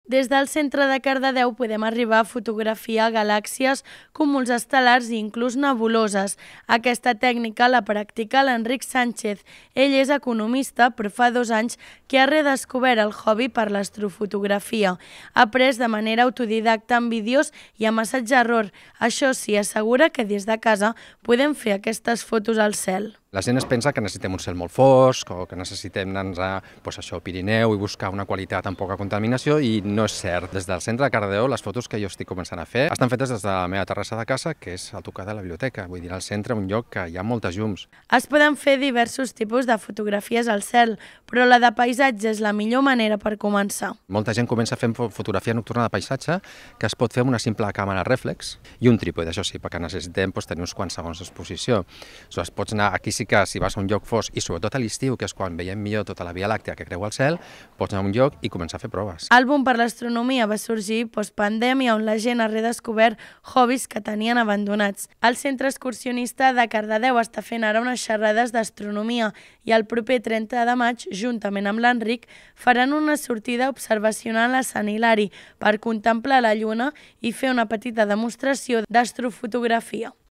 Des del centre de Cardedeu podem arribar a fotografiar galàxies, cúmuls estel·lars i inclús nebuloses. Aquesta tècnica la practica l'Enric Sánchez. Ell és economista, però fa 2 anys que ha redescobert el hobby per l'astrofotografia. Ha après de manera autodidacta amb vídeos i amb assaig-error. Això sí, assegura que des de casa podem fer aquestes fotos al cel. La gent es pensa que necessitem un cel molt fosc o que necessitem anar al Pirineu i buscar una qualitat amb poca contaminació, i no és cert. Des del centre de Cardedeu, les fotos que jo estic començant a fer estan fetes des de la meva terrassa de casa, que és a tocar de la biblioteca. Vull dir, al centre, un lloc que hi ha moltes llums. Es poden fer diversos tipus de fotografies al cel, però la de paisatge és la millor manera per començar. Molta gent comença fent fotografia nocturna de paisatge, que es pot fer amb una simple càmera rèflex i un trípode, això sí, perquè necessitem tenir uns quants segons d'exposició. Aleshores, pots anar, aquí sí que si vas a un lloc fosc, i sobretot a l'estiu, que és quan veiem millor tota la Via Làctea que creua el cel, pots anar a un lloc i començar a fer proves. El boom per l'astronomia va sorgir postpandèmia, on la gent ha redescobert hobbies que tenien abandonats. El Centre Excursionista de Cardedeu està fent ara unes xerrades d'astronomia i el proper 30 de maig, juntament amb l'Enric, faran una sortida observacional a Sant Hilari per contemplar la Lluna i fer una petita demostració d'astrofotografia.